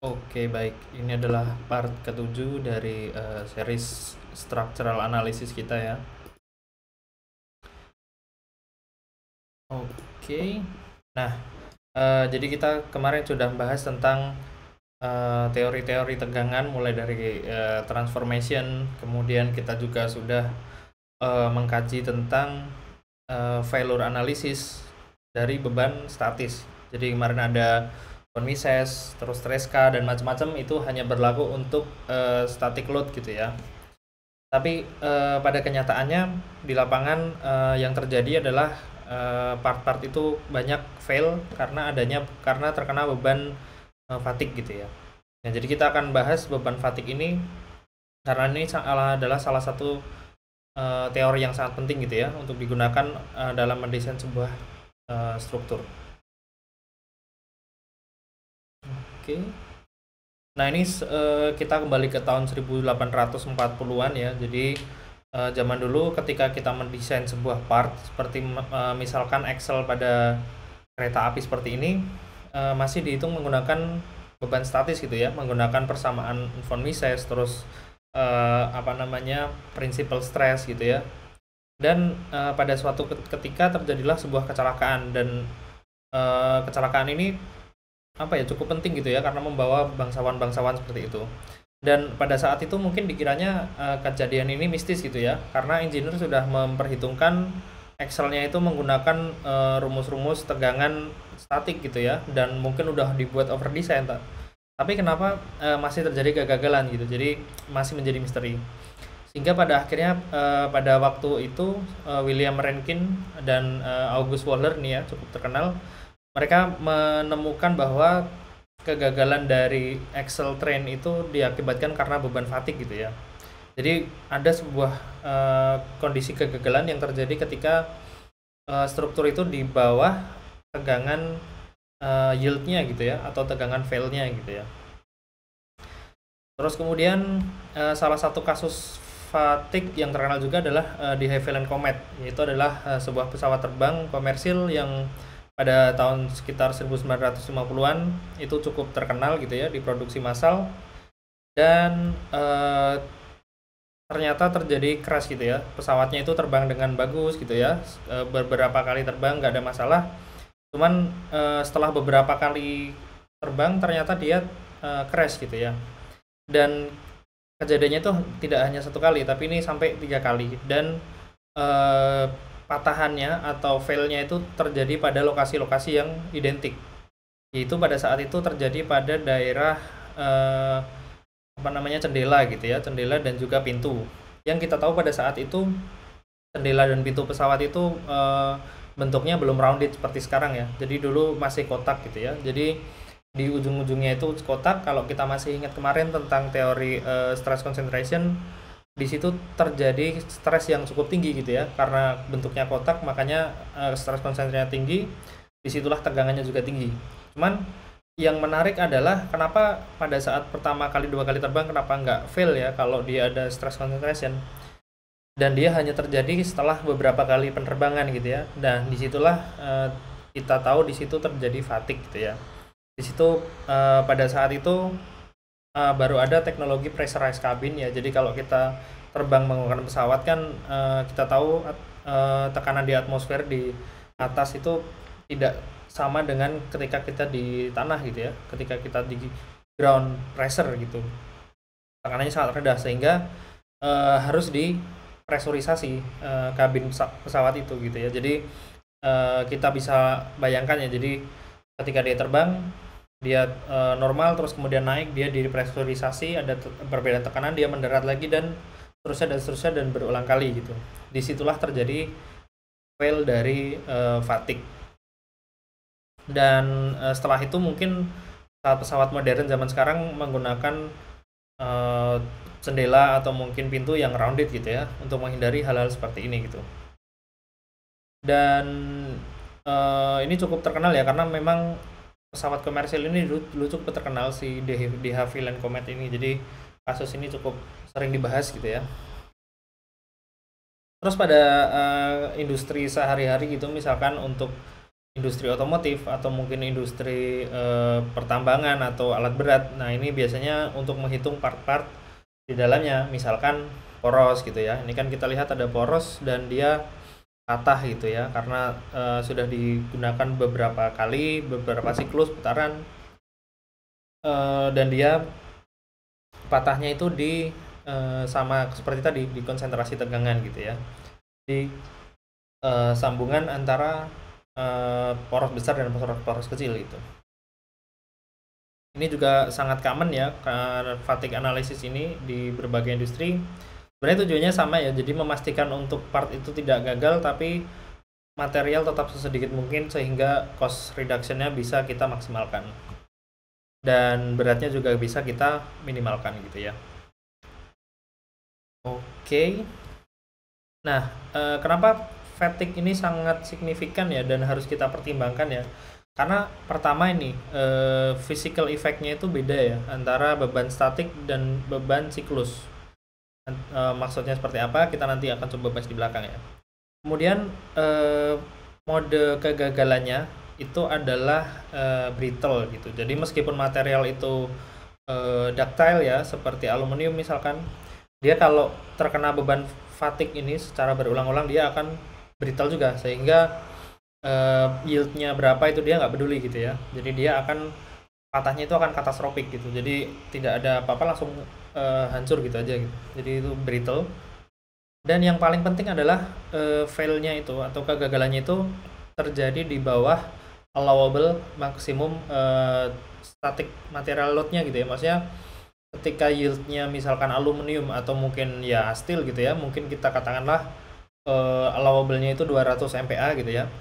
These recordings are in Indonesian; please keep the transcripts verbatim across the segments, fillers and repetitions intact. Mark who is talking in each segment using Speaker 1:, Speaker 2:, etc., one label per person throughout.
Speaker 1: Oke, baik. Ini adalah part ketujuh dari eh, series structural analysis kita ya. Oke. Nah, eh, jadi kita kemarin sudah bahas tentang eh, teori-teori tegangan mulai dari eh, transformation, kemudian kita juga sudah eh, mengkaji tentang eh, failure analysis dari beban statis. Jadi kemarin ada von Mises, terus Tresca dan macam-macam, itu hanya berlaku untuk eh, static load gitu ya. Tapi eh, pada kenyataannya di lapangan eh, yang terjadi adalah eh, part-part itu banyak fail karena adanya karena terkena beban eh, fatigue gitu ya. Nah, jadi kita akan bahas beban fatigue ini karena ini adalah salah satu eh, teori yang sangat penting gitu ya untuk digunakan eh, dalam mendesain sebuah eh, struktur. Oke. Nah, ini eh, kita kembali ke tahun seribu delapan ratus empat puluhan ya. Jadi eh, zaman dulu ketika kita mendesain sebuah part seperti eh, misalkan Excel pada kereta api seperti ini, eh, masih dihitung menggunakan beban statis gitu ya, menggunakan persamaan von Mises, terus eh, apa namanya, principal stress gitu ya. Dan eh, pada suatu ketika terjadilah sebuah kecelakaan, dan eh, kecelakaan ini apa ya, cukup penting gitu ya karena membawa bangsawan-bangsawan seperti itu. Dan pada saat itu mungkin dikiranya uh, kejadian ini mistis gitu ya, karena engineer sudah memperhitungkan Excel-nya itu menggunakan uh, rumus-rumus tegangan statik gitu ya, dan mungkin udah dibuat over design. Tapi kenapa uh, masih terjadi kegagalan gitu, jadi masih menjadi misteri. Sehingga pada akhirnya uh, pada waktu itu uh, William Rankine dan uh, August Waller nih ya, cukup terkenal, mereka menemukan bahwa kegagalan dari Excel train itu diakibatkan karena beban fatigue gitu ya. Jadi ada sebuah uh, kondisi kegagalan yang terjadi ketika uh, struktur itu di bawah tegangan uh, yield-nya gitu ya, atau tegangan fail-nya gitu ya. Terus kemudian uh, salah satu kasus fatigue yang terkenal juga adalah uh, di Havilland Comet, yaitu adalah uh, sebuah pesawat terbang komersil yang pada tahun sekitar seribu sembilan ratus lima puluhan itu cukup terkenal gitu ya, diproduksi massal, dan eh, ternyata terjadi crash gitu ya. Pesawatnya itu terbang dengan bagus gitu ya, e, beberapa kali terbang nggak ada masalah, cuman eh, setelah beberapa kali terbang ternyata dia eh, crash gitu ya. Dan kejadiannya itu tidak hanya satu kali, tapi ini sampai tiga kali, dan eh, patahannya atau failnya itu terjadi pada lokasi-lokasi yang identik, yaitu pada saat itu terjadi pada daerah eh, apa namanya, cendela gitu ya, cendela dan juga pintu. Yang kita tahu pada saat itu cendela dan pintu pesawat itu eh, bentuknya belum rounded seperti sekarang ya, jadi dulu masih kotak gitu ya. Jadi di ujung-ujungnya itu kotak. Kalau kita masih ingat kemarin tentang teori eh, stress concentration, di situ terjadi stres yang cukup tinggi gitu ya, karena bentuknya kotak makanya uh, stres konsentrasinya tinggi, disitulah tegangannya juga tinggi. Cuman yang menarik adalah kenapa pada saat pertama kali dua kali terbang kenapa nggak fail ya kalau dia ada stress concentration, dan dia hanya terjadi setelah beberapa kali penerbangan gitu ya. Dan disitulah uh, kita tahu di situ terjadi fatigue gitu ya. Di situ uh, pada saat itu uh, baru ada teknologi pressurized cabin ya. Jadi kalau kita terbang menggunakan pesawat kan uh, kita tahu uh, tekanan di atmosfer di atas itu tidak sama dengan ketika kita di tanah gitu ya. Ketika kita di ground pressure gitu, tekanannya sangat rendah, sehingga uh, harus dipresurisasi uh, kabin pesawat itu gitu ya. Jadi uh, kita bisa bayangkan ya, jadi ketika dia terbang dia e, normal, terus kemudian naik, dia dipresurisasi, ada te- perbedaan tekanan, dia mendarat lagi, dan seterusnya dan seterusnya dan berulang kali gitu. Disitulah terjadi fail dari e, fatigue. Dan e, setelah itu mungkin pesawat-pesawat modern zaman sekarang menggunakan e, jendela atau mungkin pintu yang rounded gitu ya, untuk menghindari hal-hal seperti ini gitu. Dan e, ini cukup terkenal ya, karena memang pesawat komersil ini dulu, dulu cukup terkenal si De, De Havilland Comet ini. Jadi kasus ini cukup sering dibahas gitu ya. Terus pada uh, industri sehari-hari gitu, misalkan untuk industri otomotif atau mungkin industri eh, pertambangan atau alat berat. Nah, ini biasanya untuk menghitung part-part di dalamnya, misalkan poros gitu ya. Ini kan kita lihat ada poros dan dia patah gitu ya, karena eh, sudah digunakan beberapa kali, beberapa siklus putaran, eh, dan dia patahnya itu di eh, sama seperti tadi di konsentrasi tegangan gitu ya, di eh, sambungan antara eh, poros besar dan poros, poros kecil itu. Ini juga sangat common ya, karena fatigue analysis ini di berbagai industri. Sebenarnya tujuannya sama ya, jadi memastikan untuk part itu tidak gagal, tapi material tetap sesedikit mungkin sehingga cost reduction-nya bisa kita maksimalkan. Dan beratnya juga bisa kita minimalkan gitu ya. Oke. Nah, eh, kenapa fatigue ini sangat signifikan ya dan harus kita pertimbangkan ya? Karena pertama ini eh, physical effect-nya itu beda ya antara beban statik dan beban siklus. Eh, maksudnya seperti apa? Kita nanti akan coba bahas di belakang ya. Kemudian eh, mode kegagalannya itu adalah eh, brittle gitu. Jadi meskipun material itu eh, ductile ya, seperti aluminium misalkan, dia kalau terkena beban fatigue ini secara berulang-ulang dia akan brittle juga, sehingga uh, yieldnya berapa itu dia nggak peduli gitu ya. Jadi dia akan patahnya itu akan katastrofik gitu. Jadi tidak ada apa-apa langsung uh, hancur gitu aja gitu. Jadi itu brittle. Dan yang paling penting adalah uh, fail-nya itu atau kegagalannya itu terjadi di bawah allowable maksimum uh, static material load-nya gitu ya. Maksudnya ketika yieldnya misalkan aluminium atau mungkin ya steel gitu ya, mungkin kita katakanlah uh, allowable-nya itu dua ratus M P A gitu ya.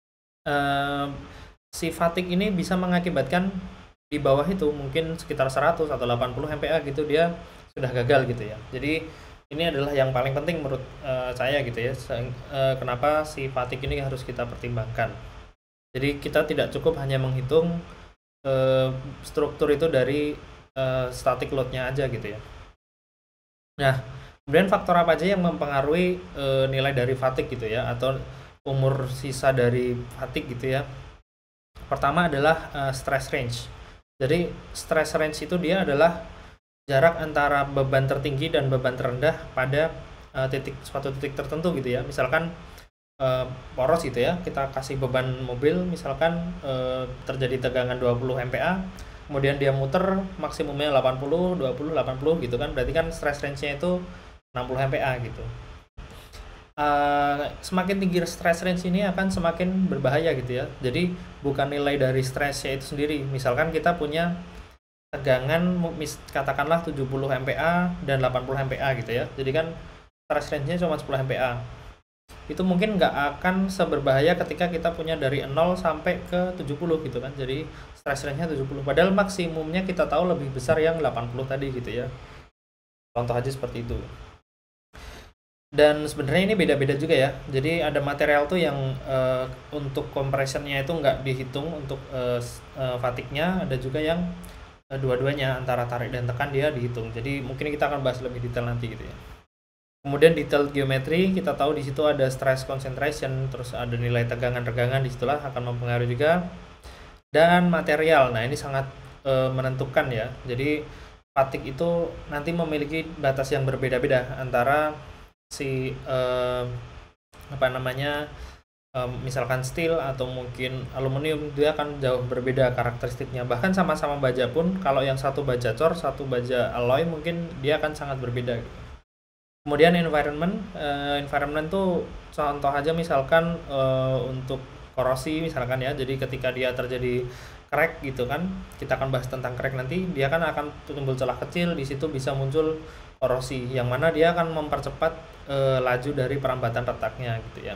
Speaker 1: Uh, si fatigue ini bisa mengakibatkan di bawah itu mungkin sekitar seratus atau delapan puluh M P A gitu dia sudah gagal gitu ya. Jadi ini adalah yang paling penting menurut uh, saya gitu ya. Uh, kenapa si fatigue ini harus kita pertimbangkan. Jadi kita tidak cukup hanya menghitung uh, struktur itu dari Uh, static load-nya aja gitu ya. Nah, kemudian faktor apa aja yang mempengaruhi uh, nilai dari fatigue gitu ya, atau umur sisa dari fatigue gitu ya. Pertama adalah uh, stress range. Jadi stress range itu dia adalah jarak antara beban tertinggi dan beban terendah pada uh, titik suatu titik tertentu gitu ya. Misalkan uh, poros gitu ya, kita kasih beban mobil misalkan uh, terjadi tegangan dua puluh M P A, kemudian dia muter maksimumnya delapan puluh, dua puluh, delapan puluh gitu kan, berarti kan stress range-nya itu enam puluh M P A gitu. Uh, semakin tinggi stress range ini akan semakin berbahaya gitu ya. Jadi bukan nilai dari stressnya itu sendiri. Misalkan kita punya tegangan katakanlah tujuh puluh M P A dan delapan puluh M P A gitu ya. Jadi kan stress range-nya cuma sepuluh M P A. Itu mungkin nggak akan seberbahaya ketika kita punya dari nol sampai ke tujuh puluh gitu kan. Jadi stress range-nya tujuh puluh, padahal maksimumnya kita tahu lebih besar yang delapan puluh tadi gitu ya. Contoh aja seperti itu. Dan sebenarnya ini beda-beda juga ya. Jadi ada material tuh yang uh, untuk compression-nya itu nggak dihitung untuk uh, uh, fatigue-nya, ada juga yang uh, dua-duanya antara tarik dan tekan dia dihitung. Jadi mungkin kita akan bahas lebih detail nanti gitu ya. Kemudian detail geometri, kita tahu di situ ada stress concentration, terus ada nilai tegangan-tegangan, disitulah akan mempengaruhi juga. Dan material, nah ini sangat e, menentukan ya. Jadi fatigue itu nanti memiliki batas yang berbeda-beda antara si e, apa namanya e, misalkan steel atau mungkin aluminium, dia akan jauh berbeda karakteristiknya. Bahkan sama-sama baja pun, kalau yang satu baja cor, satu baja alloy, mungkin dia akan sangat berbeda gitu. Kemudian environment, uh, environment tuh contoh aja misalkan uh, untuk korosi misalkan ya. Jadi ketika dia terjadi crack gitu kan, kita akan bahas tentang crack nanti. Dia kan akan timbul celah kecil, di situ bisa muncul korosi, yang mana dia akan mempercepat uh, laju dari perambatan retaknya gitu ya.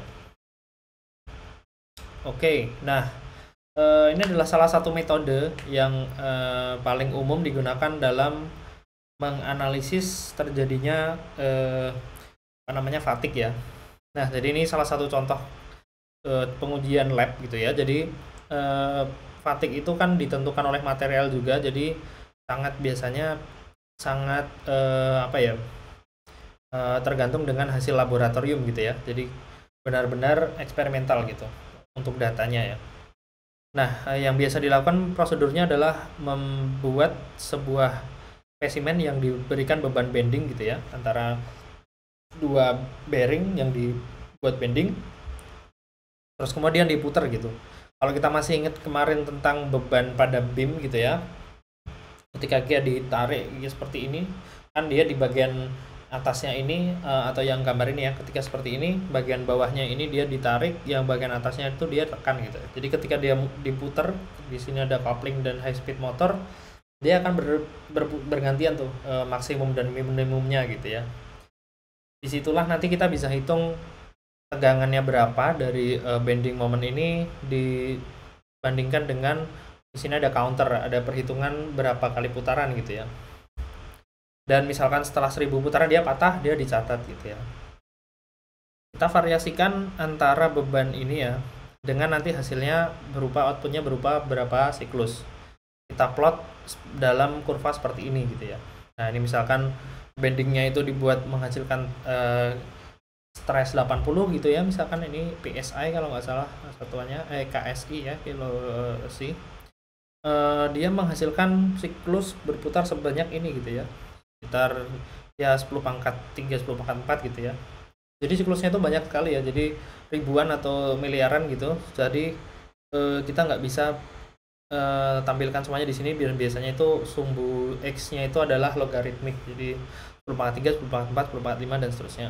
Speaker 1: Oke, nah uh, ini adalah salah satu metode yang uh, paling umum digunakan dalam menganalisis terjadinya eh, apa namanya fatigue ya. Nah, jadi ini salah satu contoh eh, pengujian lab gitu ya. Jadi eh, fatigue itu kan ditentukan oleh material juga. Jadi sangat biasanya sangat eh, apa ya eh, tergantung dengan hasil laboratorium gitu ya. Jadi benar-benar eksperimental gitu untuk datanya ya. Nah, eh, yang biasa dilakukan prosedurnya adalah membuat sebuah spesimen yang diberikan beban bending gitu ya, antara dua bearing yang dibuat bending, terus kemudian diputar gitu. Kalau kita masih ingat kemarin tentang beban pada beam gitu ya, ketika dia ditarik ya seperti ini, kan dia di bagian atasnya ini eh, atau yang gambar ini ya, ketika seperti ini bagian bawahnya ini dia ditarik, yang bagian atasnya itu dia tekan gitu. Jadi ketika dia mu- diputer, di sini ada coupling dan high speed motor, dia akan ber- ber- bergantian tuh eh, maksimum dan minimumnya gitu ya. Disitulah nanti kita bisa hitung tegangannya berapa dari eh, bending moment ini dibandingkan dengan di sini ada counter, ada perhitungan berapa kali putaran gitu ya. Dan misalkan setelah seribu putaran dia patah, dia dicatat gitu ya. Kita variasikan antara beban ini ya dengan nanti hasilnya berupa outputnya berupa berapa siklus. Kita plot dalam kurva seperti ini gitu ya. Nah, ini misalkan bendingnya itu dibuat menghasilkan eh, stres delapan puluh gitu ya, misalkan ini P S I kalau nggak salah satuannya, eh K S I ya, kilo si. Eh, dia menghasilkan siklus berputar sebanyak ini gitu ya, sekitar ya sepuluh pangkat tiga, sepuluh pangkat empat gitu ya. Jadi siklusnya itu banyak sekali ya, jadi ribuan atau miliaran gitu. Jadi eh, kita nggak bisa eh, tampilkan semuanya di sini, biar biasanya itu sumbu X-nya itu adalah logaritmik. Jadi sepuluh pangkat tiga, sepuluh pangkat empat, sepuluh pangkat lima dan seterusnya.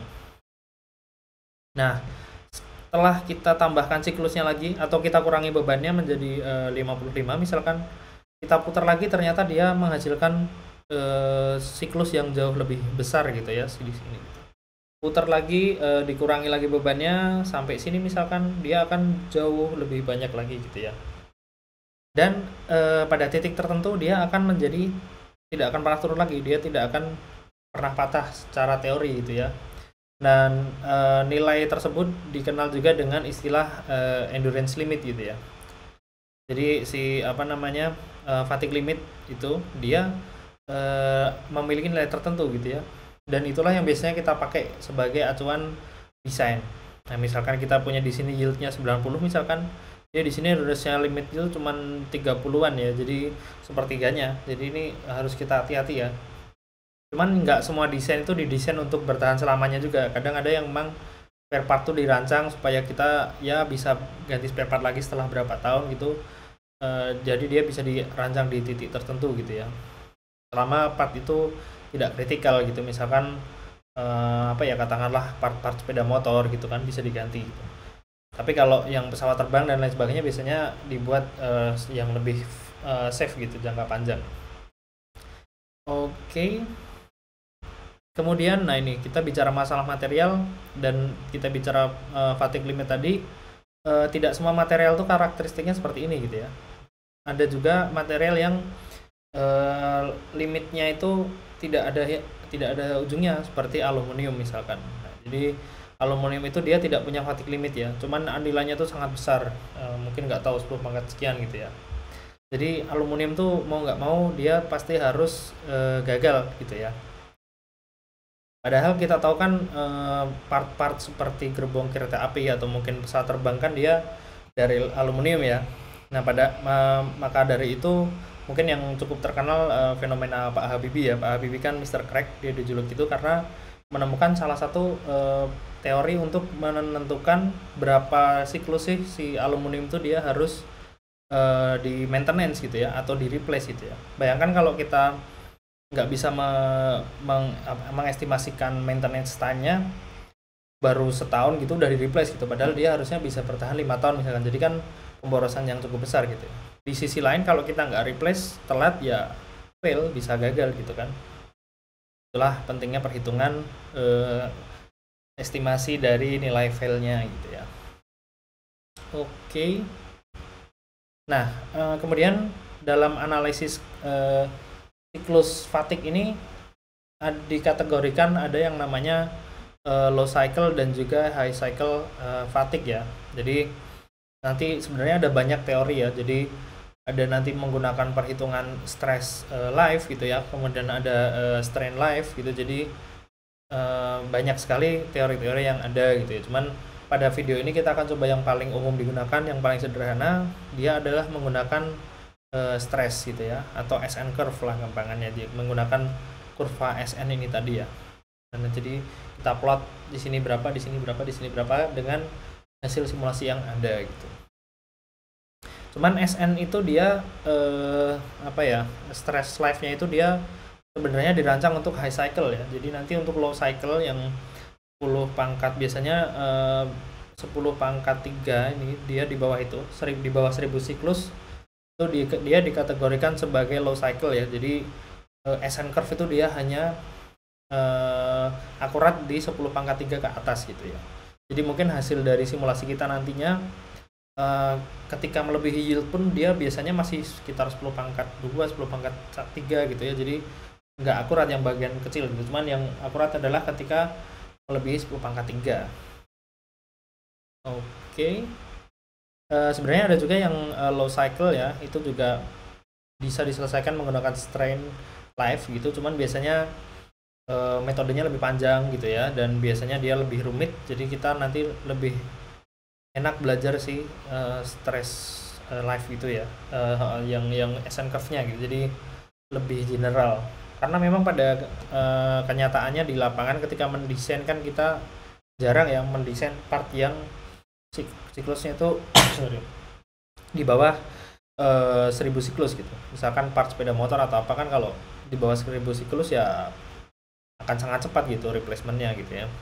Speaker 1: Nah, setelah kita tambahkan siklusnya lagi atau kita kurangi bebannya menjadi eh, lima puluh lima misalkan, kita putar lagi ternyata dia menghasilkan eh, siklus yang jauh lebih besar gitu ya di sini. Putar lagi eh, dikurangi lagi bebannya sampai sini misalkan, dia akan jauh lebih banyak lagi gitu ya. Dan eh, pada titik tertentu dia akan menjadi tidak akan pernah turun lagi, dia tidak akan pernah patah secara teori gitu ya. Dan eh, nilai tersebut dikenal juga dengan istilah eh, endurance limit gitu ya. Jadi si apa namanya eh, fatigue limit itu dia eh, memiliki nilai tertentu gitu ya. Dan itulah yang biasanya kita pakai sebagai acuan desain. Nah, misalkan kita punya di sini yieldnya sembilan puluh misalkan, ya di sini radiusnya limit yield cuman tiga puluhan ya. Jadi sepertiganya. Jadi ini harus kita hati-hati ya. Cuman nggak semua desain itu didesain untuk bertahan selamanya juga. Kadang ada yang memang spare part tuh dirancang supaya kita ya bisa ganti spare part lagi setelah berapa tahun gitu. Eh, jadi dia bisa dirancang di titik tertentu gitu ya. Selama part itu tidak kritikal gitu. Misalkan eh, apa ya, katakanlah part-part sepeda motor gitu kan bisa diganti gitu. Tapi kalau yang pesawat terbang dan lain sebagainya biasanya dibuat eh, yang lebih eh, safe gitu jangka panjang. Oke. Kemudian, nah ini kita bicara masalah material dan kita bicara uh, fatigue limit tadi. Uh, tidak semua material tuh karakteristiknya seperti ini gitu ya. Ada juga material yang uh, limitnya itu tidak ada tidak ada ujungnya, seperti aluminium misalkan. Nah, jadi aluminium itu dia tidak punya fatigue limit ya, cuman nilainya tuh sangat besar, uh, mungkin nggak tahu sepuluh pangkat sekian gitu ya. Jadi aluminium tuh mau nggak mau dia pasti harus uh, gagal gitu ya. Padahal kita tahu kan eh, part-part seperti gerbong kereta api atau mungkin pesawat terbang kan dia dari aluminium ya. Nah, pada ma- maka dari itu mungkin yang cukup terkenal eh, fenomena Pak Habibie ya. Pak Habibie kan mister Crack, dia dijuluki itu karena menemukan salah satu eh, teori untuk menentukan berapa siklus sih si aluminium itu dia harus eh, di maintenance gitu ya, atau di replace gitu ya. Bayangkan kalau kita nggak bisa me- meng- apa- mengestimasikan maintenance time-nya, baru setahun gitu udah di replace gitu, padahal dia harusnya bisa bertahan lima tahun misalkan. Jadi kan pemborosan yang cukup besar gitu. Di sisi lain kalau kita nggak replace telat ya fail, bisa gagal gitu kan. Itulah pentingnya perhitungan eh, estimasi dari nilai failnya gitu ya. Oke. Nah, eh, kemudian dalam analisis eh, siklus fatigue ini ad- dikategorikan ada yang namanya eh, low cycle dan juga high cycle eh, fatigue ya. Jadi nanti sebenarnya ada banyak teori ya. Jadi ada nanti menggunakan perhitungan stress eh, life gitu ya, kemudian ada eh, strain life gitu. Jadi eh, banyak sekali teori-teori yang ada gitu ya. Cuman pada video ini kita akan coba yang paling umum digunakan, yang paling sederhana. Dia adalah menggunakan uh, stress gitu ya, atau S N curve lah gampangannya, dia menggunakan kurva S N ini tadi ya. Nah, jadi kita plot di sini berapa, di sini berapa, di sini berapa dengan hasil simulasi yang ada gitu. Cuman S N itu dia eh, apa ya, stress life-nya itu dia sebenarnya dirancang untuk high cycle ya. Jadi nanti untuk low cycle yang sepuluh pangkat biasanya eh, sepuluh pangkat tiga ini dia di bawah itu, di bawah seribu siklus itu dia, dia dikategorikan sebagai low cycle ya. Jadi eh, S N curve itu dia hanya eh, akurat di sepuluh pangkat tiga ke atas gitu ya. Jadi mungkin hasil dari simulasi kita nantinya Uh, ketika melebihi yield pun dia biasanya masih sekitar sepuluh pangkat dua, sepuluh pangkat tiga gitu ya. Jadi nggak akurat yang bagian kecil gitu. Cuman yang akurat adalah ketika melebihi sepuluh pangkat tiga. Oke. Okay. Uh, sebenarnya ada juga yang uh, low cycle ya. Itu juga bisa diselesaikan menggunakan strain life gitu. Cuman biasanya uh, metodenya lebih panjang gitu ya, dan biasanya dia lebih rumit. Jadi kita nanti lebih enak belajar sih uh, stress uh, life itu ya, uh, yang yang S N curve-nya gitu. Jadi lebih general, karena memang pada uh, kenyataannya di lapangan ketika mendesain kan kita jarang ya mendesain part yang sik siklusnya itu sorry, di bawah uh, seribu siklus gitu. Misalkan part sepeda motor atau apa kan, kalau di bawah seribu siklus ya akan sangat cepat gitu replacementnya gitu ya.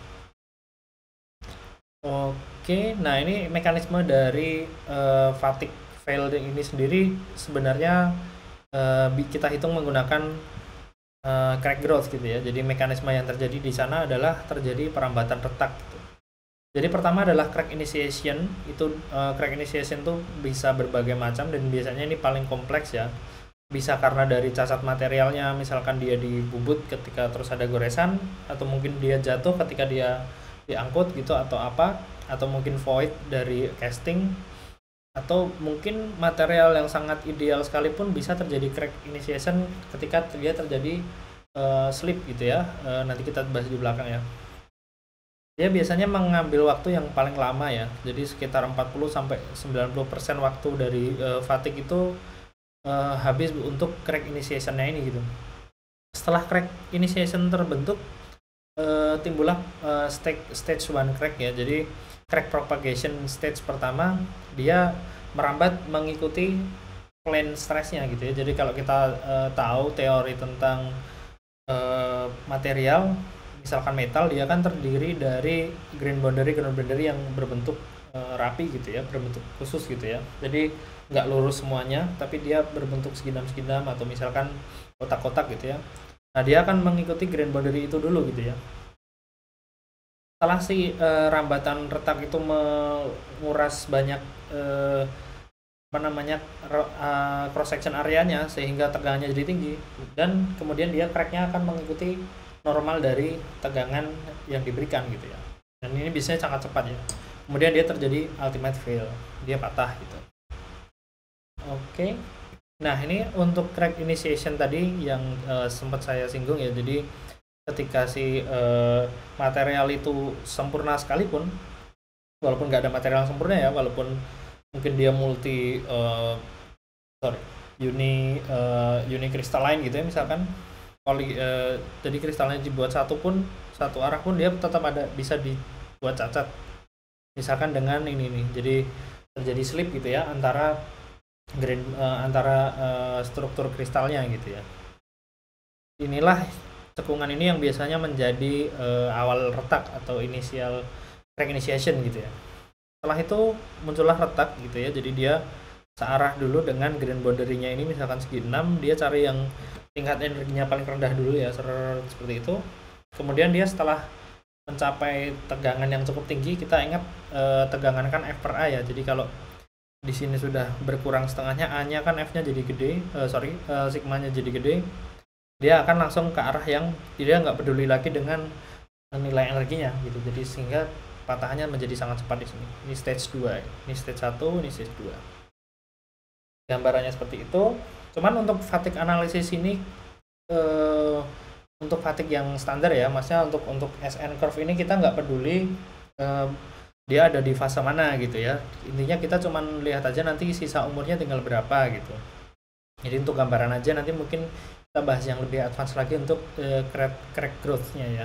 Speaker 1: Oke, nah ini mekanisme dari uh, fatigue fail ini sendiri sebenarnya uh, kita hitung menggunakan uh, crack growth gitu ya. Jadi mekanisme yang terjadi di sana adalah terjadi perambatan retak gitu. Jadi pertama adalah crack initiation. Itu uh, crack initiation tuh bisa berbagai macam, dan biasanya ini paling kompleks ya. Bisa karena dari cacat materialnya, misalkan dia dibubut ketika terus ada goresan, atau mungkin dia jatuh ketika dia diangkut gitu atau apa, atau mungkin void dari casting, atau mungkin material yang sangat ideal sekalipun bisa terjadi crack initiation ketika dia terjadi uh, slip gitu ya. Uh, nanti kita bahas di belakang ya. Dia biasanya mengambil waktu yang paling lama ya. Jadi sekitar empat puluh sampai sembilan puluh persen waktu dari uh, fatigue itu uh, habis untuk crack initiation-nya ini gitu. Setelah crack initiation terbentuk, Uh, timbullah uh, stage stage one crack ya. Jadi crack propagation stage pertama dia merambat mengikuti plane stressnya gitu ya. Jadi kalau kita uh, tahu teori tentang uh, material, misalkan metal, dia kan terdiri dari grain boundary grain boundary yang berbentuk uh, rapi gitu ya, berbentuk khusus gitu ya. Jadi nggak lurus semuanya, tapi dia berbentuk segidam-segidam atau misalkan kotak-kotak gitu ya. Nah, dia akan mengikuti grain boundary itu dulu gitu ya. Setelah si uh, rambatan retak itu menguras banyak uh, apa namanya uh, cross section areanya sehingga tegangannya jadi tinggi, dan kemudian dia cracknya akan mengikuti normal dari tegangan yang diberikan gitu ya. Dan ini biasanya sangat cepat ya. Kemudian dia terjadi ultimate fail, dia patah gitu. Oke. Okay. Nah, ini untuk crack initiation tadi yang uh, sempat saya singgung ya. Jadi ketika si uh, material itu sempurna sekalipun, walaupun nggak ada material yang sempurna ya, walaupun mungkin dia multi uh, sorry uni uh, uni crystalline gitu ya, misalkan poli uh, jadi kristalnya dibuat satu pun satu arah pun dia tetap ada bisa dibuat cacat. Misalkan dengan ini nih, jadi terjadi slip gitu ya antara grain uh, antara uh, struktur kristalnya gitu ya. Inilah cekungan ini yang biasanya menjadi uh, awal retak atau initial crack initiation gitu ya. Setelah itu muncullah retak gitu ya. Jadi dia searah dulu dengan grain boundary-nya ini, misalkan segi enam, dia cari yang tingkat energinya paling rendah dulu ya, seperti itu. Kemudian dia setelah mencapai tegangan yang cukup tinggi, kita ingat uh, tegangan kan F per A ya. Jadi kalau di sini sudah berkurang setengahnya, A-nya kan F-nya jadi gede, uh, sorry, uh, sigmanya jadi gede, dia akan langsung ke arah yang dia nggak peduli lagi dengan nilai energinya gitu. Jadi sehingga patahannya menjadi sangat cepat di sini. Ini stage dua, ini stage satu, ini stage dua. Gambarannya seperti itu. Cuman untuk fatigue analisis ini uh, untuk fatigue yang standar ya, maksudnya untuk untuk S N curve ini kita nggak peduli uh, dia ada di fase mana gitu ya. Intinya kita cuman lihat aja nanti sisa umurnya tinggal berapa gitu. Jadi untuk gambaran aja, nanti mungkin kita bahas yang lebih advance lagi untuk uh, crack, crack growth-nya ya.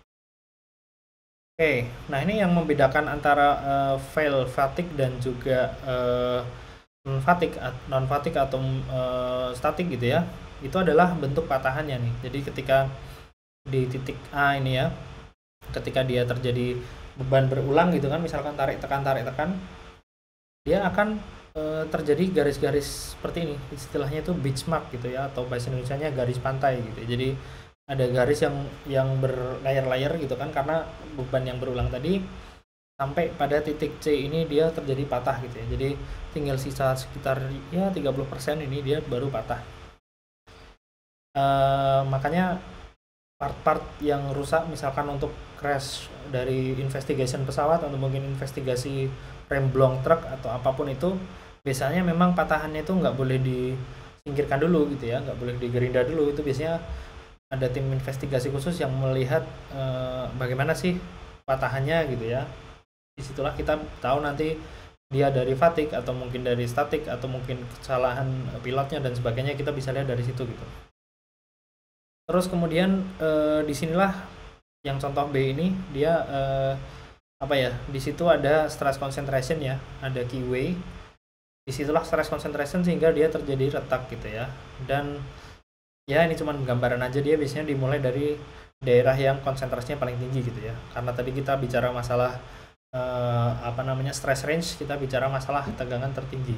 Speaker 1: Oke, nah ini yang membedakan antara uh, fail fatigue dan juga uh, non fatigue non fatigue atau uh, static gitu ya. Itu adalah bentuk patahannya nih. Jadi ketika di titik A ini ya, ketika dia terjadi beban berulang gitu kan, misalkan tarik tekan tarik tekan, dia akan e, terjadi garis-garis seperti ini, istilahnya itu beach mark gitu ya, atau bahasa Indonesianya garis pantai gitu. Jadi ada garis yang yang berlayar-layar gitu kan, karena beban yang berulang tadi sampai pada titik C ini dia terjadi patah gitu ya. Jadi tinggal sisa sekitar ya tiga puluh persen ini dia baru patah. E, makanya part-part yang rusak, misalkan untuk crash dari investigation pesawat atau mungkin investigasi remblong truk atau apapun itu, biasanya memang patahannya itu nggak boleh disingkirkan dulu gitu ya, nggak boleh digerinda dulu. Itu biasanya ada tim investigasi khusus yang melihat eh, bagaimana sih patahannya gitu ya. Disitulah kita tahu nanti dia dari fatigue atau mungkin dari statik atau mungkin kesalahan pilotnya dan sebagainya, kita bisa lihat dari situ gitu. Terus kemudian eh, disinilah yang contoh B ini dia eh, apa ya, di situ ada stress concentration ya, ada keyway. Disitulah stress concentration sehingga dia terjadi retak gitu ya. Dan ya ini cuma gambaran aja, dia biasanya dimulai dari daerah yang konsentrasinya paling tinggi gitu ya. Karena tadi kita bicara masalah eh, apa namanya stress range, kita bicara masalah tegangan tertinggi.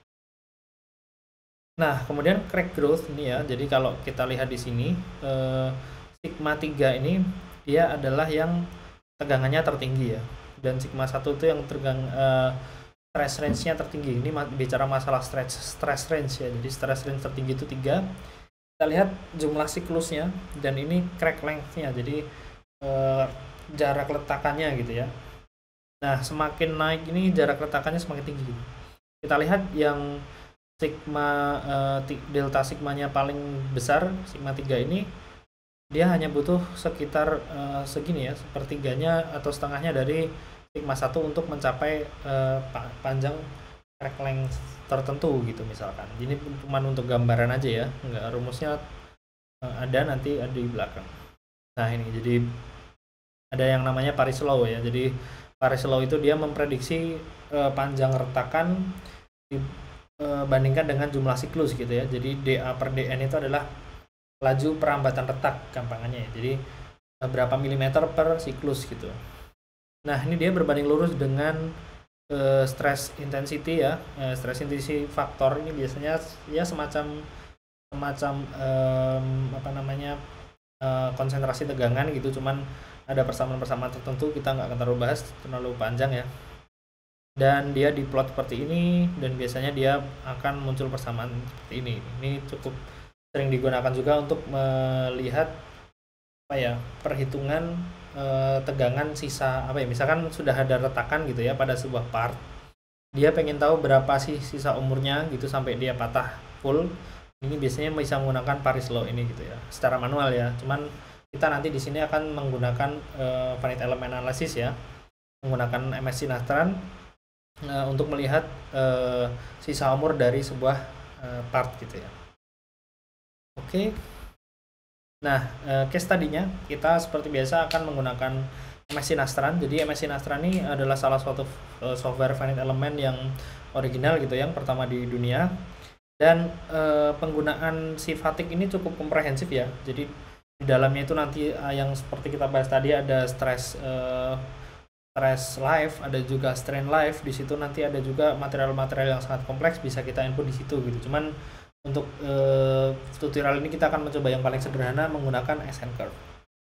Speaker 1: Nah, kemudian crack growth ini ya. Jadi kalau kita lihat di sini eh, sigma tiga ini dia adalah yang tegangannya tertinggi ya. Dan sigma satu itu yang tegang eh, stress range-nya tertinggi. Ini bicara masalah stress stress range ya. Jadi stress range tertinggi itu tiga. Kita lihat jumlah siklusnya dan ini crack length-nya. Jadi eh, jarak letakannya gitu ya. Nah, semakin naik ini jarak letakannya semakin tinggi. Kita lihat yang sigma uh, delta sigmanya paling besar, sigma tiga ini, dia hanya butuh sekitar uh, segini ya, sepertiganya atau setengahnya dari sigma satu untuk mencapai uh, panjang crack length tertentu gitu misalkan. Ini cuma untuk gambaran aja ya, enggak rumusnya uh, ada nanti ada di belakang. Nah ini jadi ada yang namanya Paris Law ya. Jadi Paris Law itu dia memprediksi uh, panjang retakan di bandingkan dengan jumlah siklus gitu ya. Jadi D A per D N itu adalah laju perambatan retak gampangannya ya. Jadi berapa milimeter per siklus gitu. Nah ini dia berbanding lurus dengan uh, stress intensity ya. uh, stress intensity faktor ini biasanya ya semacam semacam um, apa namanya uh, konsentrasi tegangan gitu. Cuman ada persamaan-persamaan tertentu, kita nggak akan terlalu bahas, terlalu panjang ya. Dan dia diplot seperti ini, dan biasanya dia akan muncul persamaan seperti ini. Ini cukup sering digunakan juga untuk melihat apa ya, perhitungan eh, tegangan sisa apa ya, misalkan sudah ada retakan gitu ya pada sebuah part, dia pengen tahu berapa sih sisa umurnya gitu sampai dia patah full. Ini biasanya bisa menggunakan Paris Law ini gitu ya, secara manual ya. Cuman kita nanti di sini akan menggunakan eh, finite element analysis ya, menggunakan M S Sinastran Uh, untuk melihat uh, sisa umur dari sebuah uh, part gitu ya. Oke. Okay. Nah, uh, case tadinya kita seperti biasa akan menggunakan M S Sinastran. Jadi M S Sinastran ini adalah salah satu uh, software finite element yang original gitu, yang pertama di dunia. Dan uh, penggunaan si fatigue ini cukup komprehensif ya. Jadi di dalamnya itu nanti uh, yang seperti kita bahas tadi ada stress uh, stress live, ada juga strain live. Di situ nanti ada juga material-material yang sangat kompleks bisa kita input di situ gitu. Cuman untuk e, tutorial ini kita akan mencoba yang paling sederhana menggunakan S N curve.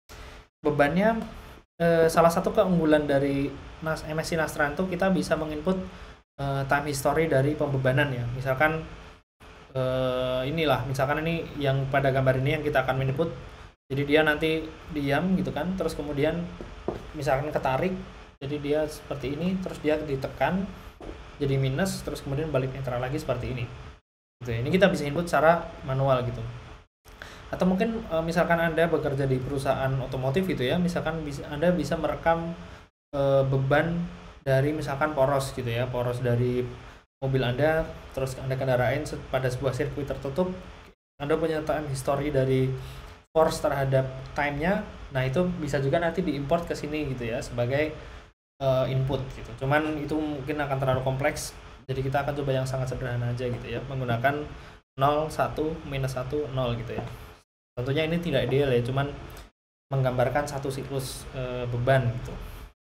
Speaker 1: Bebannya e, salah satu keunggulan dari M S Sinastran itu kita bisa menginput e, time history dari pembebanan ya. Misalkan e, inilah, misalkan ini yang pada gambar ini yang kita akan input. Jadi dia nanti diam gitu kan, terus kemudian misalkan ketarik, jadi dia seperti ini, terus dia ditekan jadi minus, terus kemudian balik netral lagi seperti ini gitu. Ini kita bisa input secara manual gitu. Atau mungkin e, misalkan Anda bekerja di perusahaan otomotif gitu ya, misalkan bisa, Anda bisa merekam e, beban dari misalkan poros gitu ya, poros dari mobil Anda, terus Anda kendarain pada sebuah sirkuit tertutup, Anda punya time history dari force terhadap time-nya. Nah, itu bisa juga nanti diimport ke sini gitu ya sebagai uh, input gitu. Cuman itu mungkin akan terlalu kompleks. Jadi kita akan coba yang sangat sederhana aja gitu ya, menggunakan nol, satu, minus satu, nol gitu ya. Tentunya ini tidak ideal ya, cuman menggambarkan satu siklus uh, beban gitu.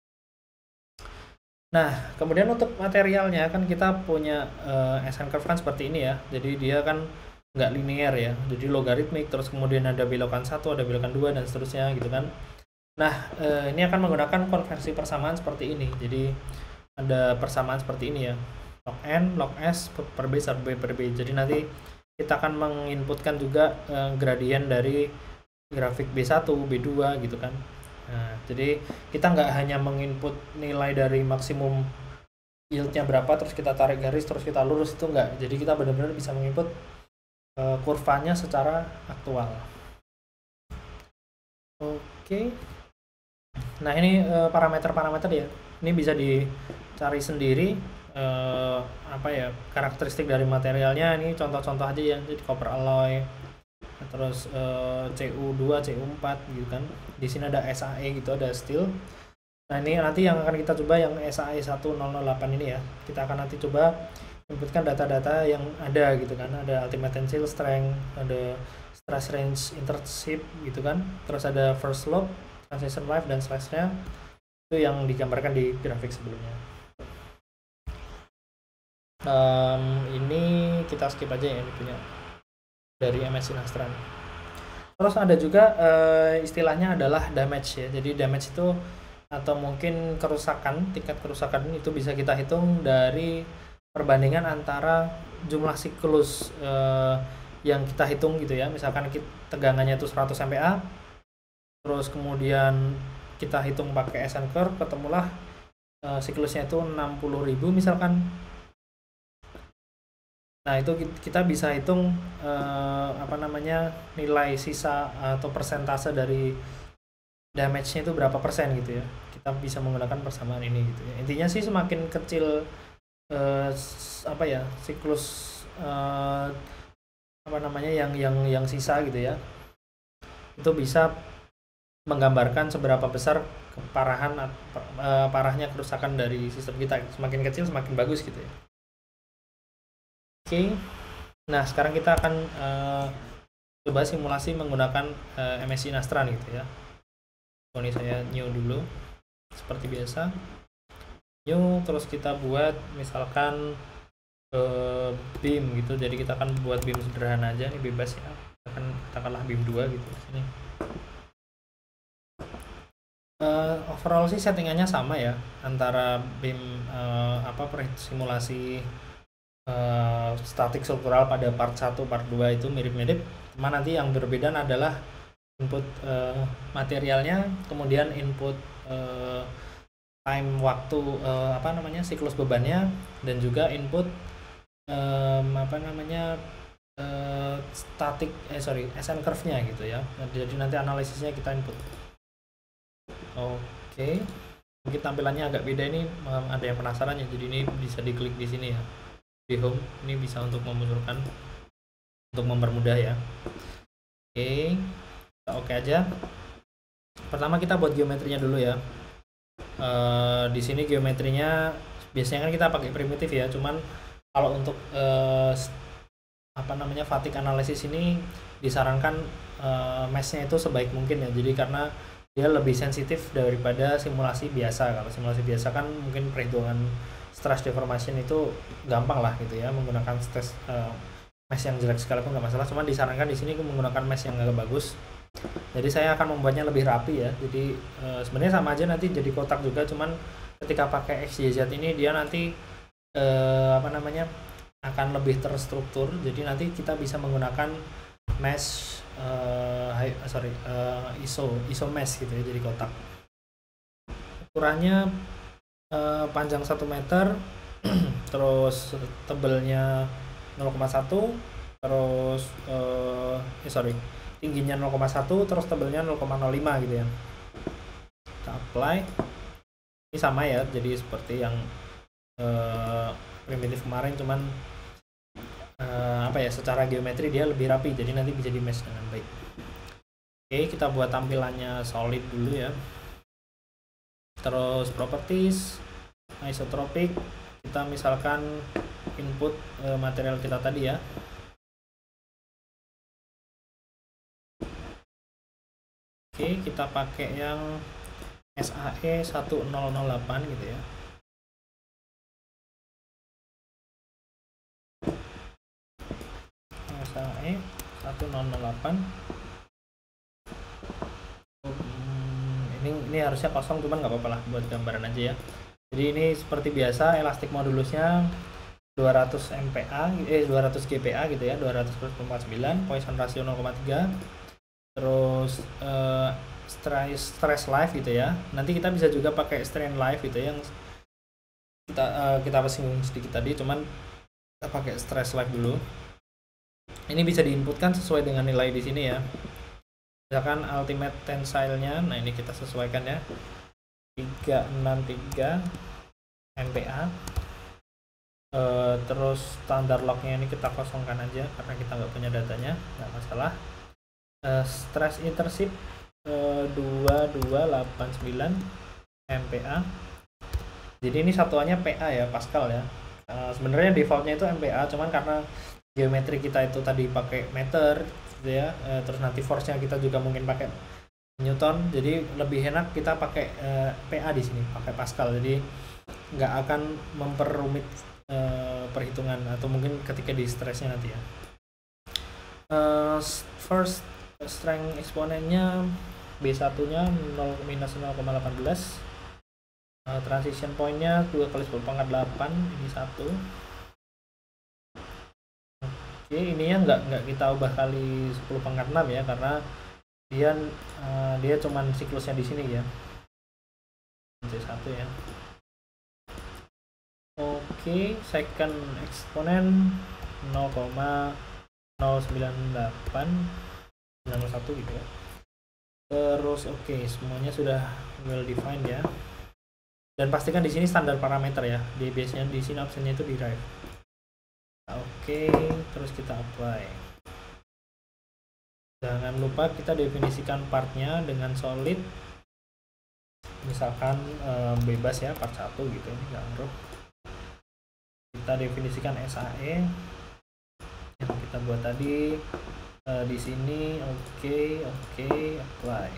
Speaker 1: Nah, kemudian untuk materialnya kan kita punya uh, S N curve kan seperti ini ya. Jadi dia kan nggak linear ya. Jadi logaritmik, terus kemudian ada belokan satu, ada belokan dua, dan seterusnya gitu kan. Nah, uh, ini akan menggunakan konversi persamaan seperti ini. Jadi ada persamaan seperti ini ya. Log N, log S per B, per B, per B. Jadi nanti kita akan menginputkan juga uh, gradien dari grafik B satu, B dua gitu kan. Nah, jadi kita nggak hanya menginput nilai dari maksimum yieldnya berapa, terus kita tarik garis, terus kita lurus, itu nggak. Jadi kita benar-benar bisa menginput uh, kurvanya secara aktual. Oke. Nah, ini uh, parameter-parameter ya. Ini bisa dicari sendiri uh, apa ya karakteristik dari materialnya. Ini contoh-contoh aja ya. Jadi copper alloy, terus uh, C U dua, C U empat gitu kan. Di sini ada S A E gitu, ada steel. Nah, ini nanti yang akan kita coba yang S A E satu nol nol delapan ini ya. Kita akan nanti coba inputkan data-data yang ada gitu kan. Ada ultimate tensile strength, ada stress range internship gitu kan. Terus ada first slope, transition life, dan slash-nya. Itu yang digambarkan di grafik sebelumnya. Um, ini kita skip aja ya, ini punya dari M S Inastran. Terus ada juga uh, istilahnya adalah damage ya. Jadi damage itu atau mungkin kerusakan, tingkat kerusakan itu bisa kita hitung dari perbandingan antara jumlah siklus uh, yang kita hitung gitu ya. Misalkan kita, tegangannya itu seratus M P A, terus kemudian kita hitung pakai S N curve, ketemulah uh, siklusnya itu enam puluh ribu misalkan. Nah, itu kita bisa hitung eh, apa namanya nilai sisa atau persentase dari damage-nya itu berapa persen gitu ya. Kita bisa menggunakan persamaan ini gitu ya. Intinya sih semakin kecil eh, apa ya siklus eh, apa namanya yang yang yang sisa gitu ya, itu bisa menggambarkan seberapa besar keparahan eh, parahnya kerusakan dari sistem kita. Semakin kecil semakin bagus gitu ya. Oke, okay. Nah sekarang kita akan uh, coba simulasi menggunakan uh, M S Inastran gitu ya. Oh, ini saya new dulu, seperti biasa. New, terus kita buat misalkan uh, beam gitu. Jadi kita akan buat beam sederhana aja, ini bebas ya. Kita akan katakanlah beam dua gitu di sini. Uh, overall sih settingannya sama ya antara beam uh, apa simulasi Uh, statik struktural pada part satu, part dua itu mirip-mirip. Cuma nanti yang berbeda adalah input uh, materialnya, kemudian input uh, time waktu uh, apa namanya siklus bebannya, dan juga input um, apa namanya uh, statik eh sorry S N curve-nya gitu ya. Jadi nanti analisisnya kita input. Oke. Okay. Mungkin tampilannya agak beda ini, um, ada yang penasaran ya. Jadi ini bisa diklik di sini ya. Di home ini bisa untuk memunculkan, untuk mempermudah ya. Oke, kita oke aja. Pertama kita buat geometrinya dulu ya. E, di sini geometrinya biasanya kan kita pakai primitif ya. Cuman kalau untuk e, apa namanya fatigue analysis ini disarankan e, mesh-nya itu sebaik mungkin ya. Jadi karena dia lebih sensitif daripada simulasi biasa. Kalau simulasi biasa kan mungkin perhitungan stress deformation itu gampang lah gitu ya, menggunakan stress uh, mesh yang jelek sekalipun nggak masalah. Cuman disarankan di sini menggunakan mesh yang agak bagus. Jadi saya akan membuatnya lebih rapi ya. Jadi uh, sebenarnya sama aja nanti jadi kotak juga, cuman ketika pakai X Y Z ini dia nanti uh, apa namanya akan lebih terstruktur. Jadi nanti kita bisa menggunakan mesh uh, high, sorry uh, iso iso mesh gitu ya, jadi kotak. Ukurannya Uh, panjang satu meter, terus tebelnya nol koma satu, terus uh, eh sorry tingginya nol koma satu, terus tebelnya nol koma nol lima gitu ya. Kita apply. Ini sama ya, jadi seperti yang uh, primitif kemarin, cuman uh, apa ya, secara geometri dia lebih rapi, jadi nanti bisa di mesh dengan baik. Oke, kita buat tampilannya solid dulu ya. Terus properties, isotropic, kita misalkan input uh, material kita tadi ya. Oke, kita pakai yang S A E satu nol nol delapan gitu ya. S A E satu nol nol delapan. Hmm, ini ini harusnya kosong, cuman nggak apa-apa lah, buat gambaran aja ya. Jadi ini seperti biasa elastic modulusnya dua ratus M P A, eh dua ratus G P A gitu ya, dua ratus per empat puluh sembilan, Poisson ratio nol koma tiga. Terus uh, stress stress live gitu ya. Nanti kita bisa juga pakai strain live gitu ya, yang kita uh, kita singgung sedikit tadi, cuman kita pakai stress live dulu. Ini bisa diinputkan sesuai dengan nilai di sini ya. Misalkan ultimate tensile-nya, nah ini kita sesuaikan ya, tiga enam tiga M P A. Uh, terus standar lognya ini kita kosongkan aja karena kita nggak punya datanya, nggak masalah. Uh, stress intershift uh, dua dua delapan sembilan M P A. Jadi ini satuannya P A ya, Pascal ya. Uh, sebenarnya defaultnya itu M P A, cuman karena geometri kita itu tadi pakai meter gitu ya, uh, terus nanti force-nya kita juga mungkin pakai Newton, jadi lebih enak kita pakai uh, P A di sini, pakai Pascal. Jadi nggak akan memperumit uh, perhitungan atau mungkin ketika di stressnya nanti ya. Uh, first strength eksponennya B satu nya nol minus nol koma satu delapan. Uh, transition point-nya dua kali sepuluh pangkat delapan, ini satu. Oke, ini ya nggak nggak kita ubah kali sepuluh pangkat enam ya, karena dia uh, dia cuman siklusnya di sini ya. C satu ya. Oke, second eksponen nol koma nol sembilan delapan sembilan satu gitu ya. Terus oke, okay, semuanya sudah well defined ya. Dan pastikan di sini standar parameter ya. Di biasanya di sini optionnya itu derive. Oke, okay, terus kita apply. Jangan lupa kita definisikan partnya dengan solid. Misalkan eh, bebas ya, part satu gitu, ini nggak ngaruh. Kita definisikan S A E yang kita buat tadi uh, di sini. Oke, okay, oke, okay, apply.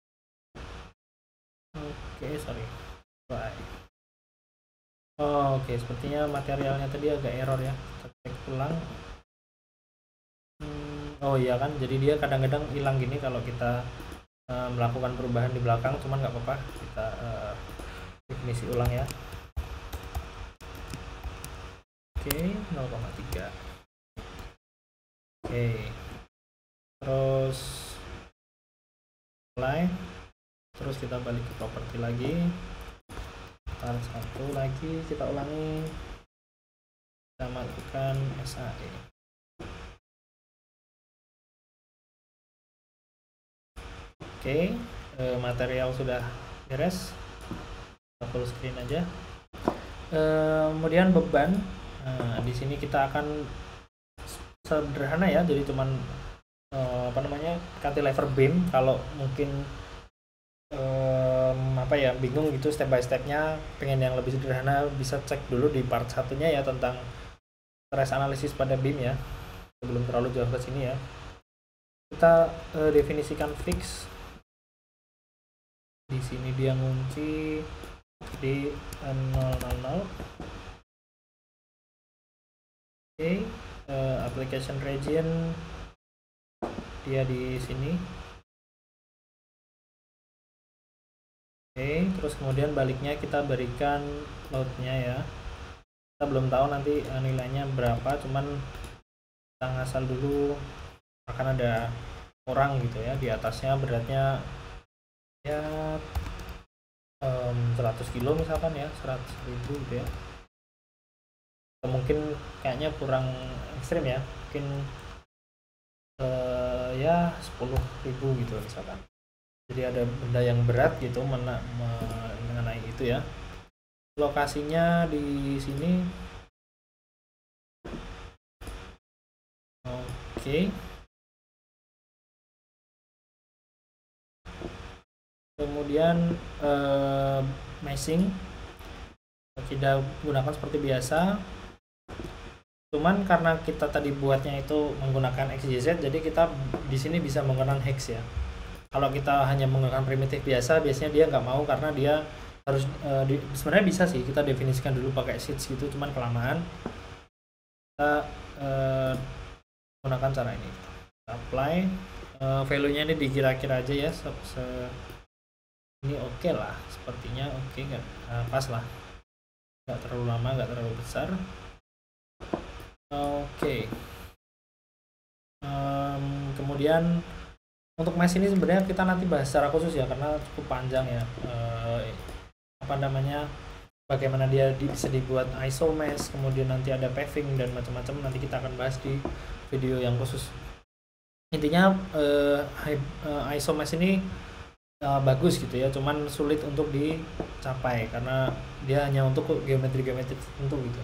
Speaker 1: Oke, okay, sorry, apply. Oh, oke, okay. Sepertinya materialnya tadi agak error ya. Kita cek ulang. Hmm, oh iya kan, jadi dia kadang-kadang hilang gini kalau kita uh, melakukan perubahan di belakang, cuman nggak apa-apa, kita uh, definisi ulang ya. Oke, okay, nol koma tiga. Oke, okay. Terus apply, terus kita balik ke properti lagi, part satu lagi kita ulangi, kita masukkan S A E. Oke, okay. e, material sudah beres, kita full screen aja. E, kemudian beban, nah, di sini kita akan sederhana ya, jadi cuman uh, apa namanya cantilever beam. Kalau mungkin um, apa ya bingung gitu step by stepnya, pengen yang lebih sederhana, bisa cek dulu di part satunya ya tentang stress analisis pada beam ya, sebelum terlalu jauh ke sini ya. Kita uh, definisikan fix. Di sini dia ngunci di uh, nol nol nol. Oke. Okay. Uh, application region dia di sini. Oke, okay, terus kemudian baliknya kita berikan loadnya ya. Kita belum tahu nanti uh, nilainya berapa, cuman kita ngasal dulu akan ada orang gitu ya di atasnya, beratnya ya um, seratus kilo misalkan ya, seratus ribu gitu ya. Mungkin kayaknya kurang ekstrim ya, mungkin uh, ya sepuluh ribu gitu misalkan. Jadi ada benda yang berat gitu mena mengenai itu ya. lokasinya di sini. Oke. Kemudian eh, meshing kita gunakan seperti biasa. Cuman karena kita tadi buatnya itu menggunakan X Y Z, jadi kita di sini bisa menggunakan hex ya. Kalau kita hanya menggunakan primitif biasa, biasanya dia nggak mau karena dia harus uh, di, sebenarnya bisa sih kita definisikan dulu pakai sheets gitu, cuman kelamaan. Kita uh, gunakan cara ini. Apply uh, value-nya ini dikira-kira aja ya. Se, se ini oke okay lah, sepertinya oke okay, nggak uh, pas lah, nggak terlalu lama, nggak terlalu besar. Oke, okay. um, kemudian untuk mesh ini sebenarnya kita nanti bahas secara khusus ya karena cukup panjang ya. Uh, apa namanya, bagaimana dia di, bisa dibuat iso mesh, kemudian nanti ada paving dan macam-macam, nanti kita akan bahas di video yang khusus. Intinya uh, uh, iso mesh ini uh, bagus gitu ya, cuman sulit untuk dicapai karena dia hanya untuk geometri-geometri tertentu gitu.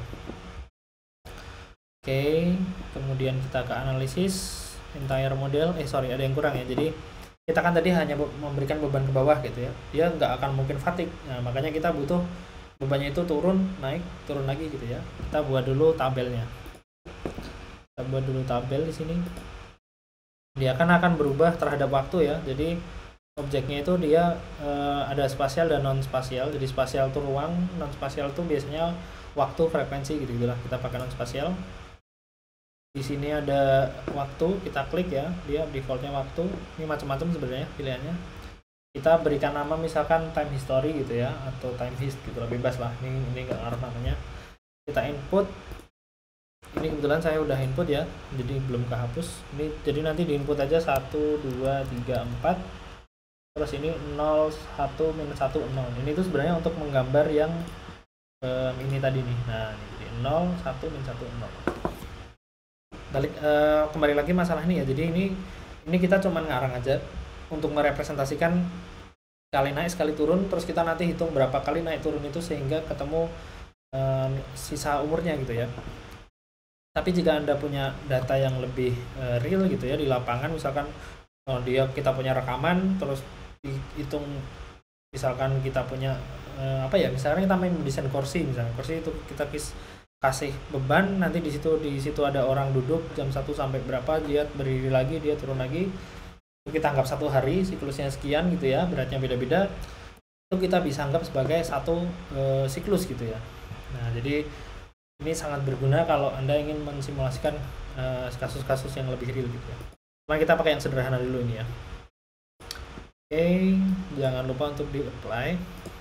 Speaker 1: Oke, okay, kemudian kita ke analisis entire model. Eh sorry, ada yang kurang ya. Jadi kita kan tadi hanya memberikan beban ke bawah gitu ya. Dia nggak akan mungkin fatigue. Nah makanya kita butuh bebannya itu turun, naik, turun lagi gitu ya. Kita buat dulu tabelnya. Kita buat dulu tabel di sini. Dia kan akan berubah terhadap waktu ya. Jadi objeknya itu dia eh, ada spasial dan non spasial. Jadi spasial itu ruang, non spasial itu biasanya waktu, frekuensi gitu gitulah. Kita pakai non spasial. Di sini ada waktu, kita klik ya, dia defaultnya waktu. Ini macam-macam sebenarnya pilihannya. Kita berikan nama misalkan time history gitu ya, atau time hist gitu lah, bebas lah. Ini ini nggak ngaruh namanya. Kita input. Ini kebetulan saya udah input ya, jadi belum kehapus. Ini jadi nanti di input aja satu, dua, tiga, empat. Terus ini nol, satu, minus satu, nol. Ini tuh sebenarnya untuk menggambar yang um, ini tadi nih. Nah, ini nol, satu, minus satu, nol. Balik uh, kembali lagi masalah ini ya. Jadi ini ini kita cuman ngarang aja untuk merepresentasikan sekali naik sekali turun, terus kita nanti hitung berapa kali naik turun itu sehingga ketemu uh, sisa umurnya gitu ya. Tapi jika Anda punya data yang lebih uh, real gitu ya di lapangan, misalkan oh, dia kita punya rekaman terus dihitung, misalkan kita punya uh, apa ya, misalkan kita main desain kursi, misalnya kursi itu kita kis kasih beban, nanti di situ di situ ada orang duduk jam satu sampai berapa, dia berdiri lagi, dia turun lagi. Itu kita anggap satu hari, siklusnya sekian gitu ya, beratnya beda-beda. Itu kita bisa anggap sebagai satu e, siklus gitu ya. Nah, jadi ini sangat berguna kalau Anda ingin mensimulasikan e, kasus-kasus yang lebih real gitu ya. Cuma kita pakai yang sederhana dulu ini ya. Oke, jangan lupa untuk di-apply.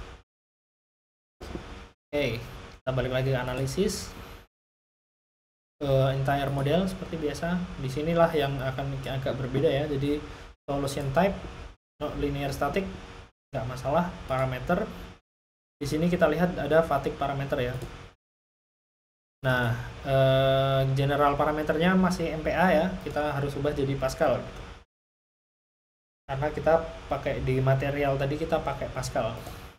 Speaker 1: Oke. Kita balik lagi ke analisis uh, entire model seperti biasa. Di sinilah yang akan agak berbeda ya. Jadi solution type no linear static nggak masalah. Parameter di sini kita lihat ada fatigue parameter ya. Nah uh, general parameternya masih M P A ya. Kita harus ubah jadi Pascal gitu. Karena kita pakai di material tadi kita pakai Pascal.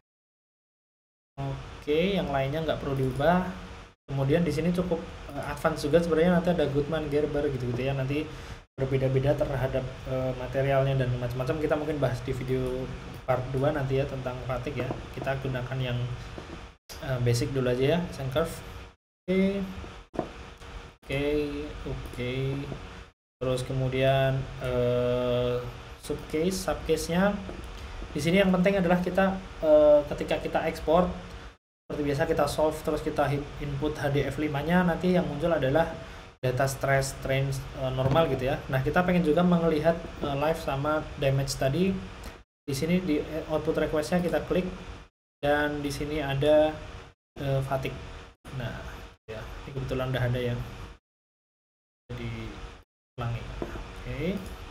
Speaker 1: Oke, yang lainnya nggak perlu diubah. Kemudian di sini cukup uh, advance juga sebenarnya, nanti ada Goodman, Gerber gitu-gitu ya. Nanti berbeda-beda terhadap uh, materialnya dan macam-macam. Kita mungkin bahas di video part dua nanti ya tentang fatigue ya. Kita gunakan yang uh, basic dulu aja ya, sine curve. Oke. Oke, oke. Terus kemudian uh, subcase, subcase-nya di sini yang penting adalah kita uh, ketika kita ekspor seperti biasa kita solve terus kita input H D F lima nya, nanti yang muncul adalah data stress strain uh, normal gitu ya. Nah kita pengen juga melihat uh, live sama damage tadi. Di sini di output request-nya kita klik dan di sini ada uh, fatigue. Nah ya ini kebetulan udah ada ya, jadi ulangi. Oke, okay.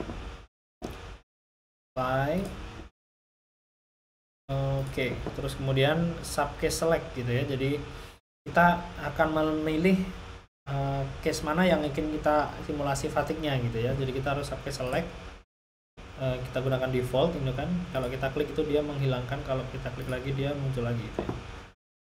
Speaker 1: Bye. Oke, okay. Terus kemudian subcase select gitu ya. Jadi kita akan memilih uh, case mana yang ingin kita simulasi fatigue-nya gitu ya. Jadi kita harus subcase select. Uh, kita gunakan default ini kan. Kalau kita klik itu dia menghilangkan, kalau kita klik lagi dia muncul lagi gitu ya.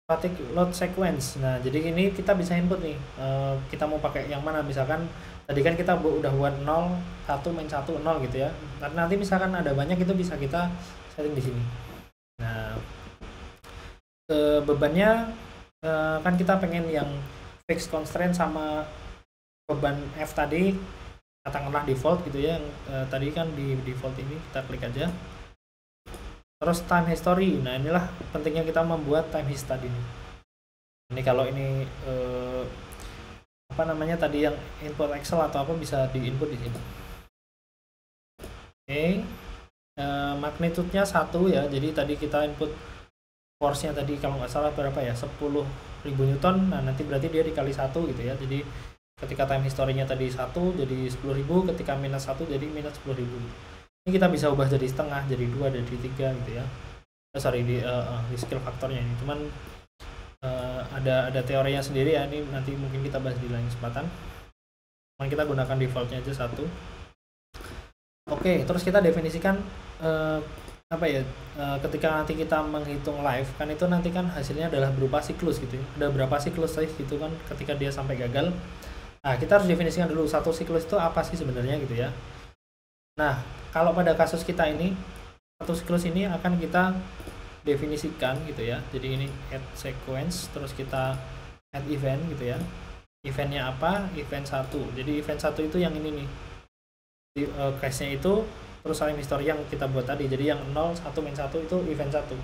Speaker 1: fatigue load sequence. Nah, jadi ini kita bisa input nih, uh, kita mau pakai yang mana. Misalkan tadi kan kita udah buat nol, satu, main satu, nol gitu ya. Nanti misalkan ada banyak, itu bisa kita setting di sini. Nah, uh, bebannya uh, kan kita pengen yang fixed constraint sama beban F tadi, katakanlah default gitu ya. Yang uh, tadi kan di default ini kita klik aja. Terus time history. Nah, inilah pentingnya kita membuat time history ini. Ini kalau ini eh, apa namanya tadi yang input Excel atau apa, bisa di input di sini. Oke. Okay. Eh, magnitude-nya satu ya. Jadi tadi kita input force-nya tadi kalau nggak salah berapa ya? sepuluh ribu newton. Nah, nanti berarti dia dikali satu gitu ya. Jadi ketika time history-nya tadi satu jadi sepuluh ribu, ketika minus satu jadi minus sepuluh ribu. Ini kita bisa ubah jadi setengah, jadi dua, jadi tiga gitu ya. Oh, sorry di, uh, di skill faktornya ini. Cuman uh, ada ada teorinya sendiri ya. Ini nanti mungkin kita bahas di lain kesempatan. Cuman kita gunakan defaultnya aja satu. Oke, terus kita definisikan uh, apa ya? Uh, ketika nanti kita menghitung live kan itu nanti kan hasilnya adalah berupa siklus gitu ya. Ada berapa siklus sih gitu kan ketika dia sampai gagal. Nah, kita harus definisikan dulu satu siklus itu apa sih sebenarnya gitu ya. Nah, kalau pada kasus kita ini, satu siklus ini akan kita definisikan gitu ya. Jadi ini add sequence, terus kita add event gitu ya. Eventnya apa? Event satu. Jadi event satu itu yang ini nih. Di, uh, case-nya itu, terus time history yang kita buat tadi. Jadi yang nol, satu, min satu itu event satu.